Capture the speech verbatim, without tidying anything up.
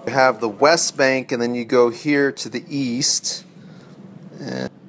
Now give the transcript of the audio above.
have the West Bank, and then you go here to the east. And